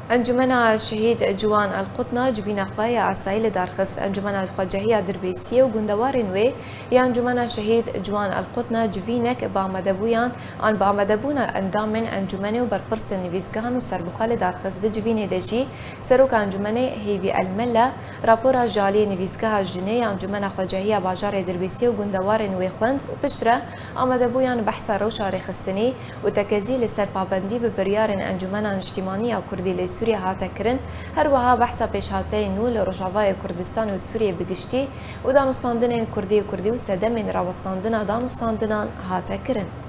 انجمن الشهيد جوان القطنا جبين خوايا عسائل دارخس انجمن الخواجهية دربيسية وگندوارن وي يا انجمن الشهيد جوان القطنا جبينك بامدبويان عن بامدبونا اندامن انجمن وبرپرس نویزگان و سربخال دارخس د جبين دجي سروك انجمن هيدي الملا راپورا جالي نویزگاه جني انجمن خواجهية باجار دربيسية وگندوارن وي خوند وبشرة امدبويان بحث روشا رخستني وتكزي لسر پابندي ببريارن انجمن اجتماعية كردي سوريا هاتكرن هروها بحثا پیشهاته نو لروجاوای کردستان و سوریه بگشتی و دانستاندن کردی و سدمین راوستاندن دانستاندنان هاتكرن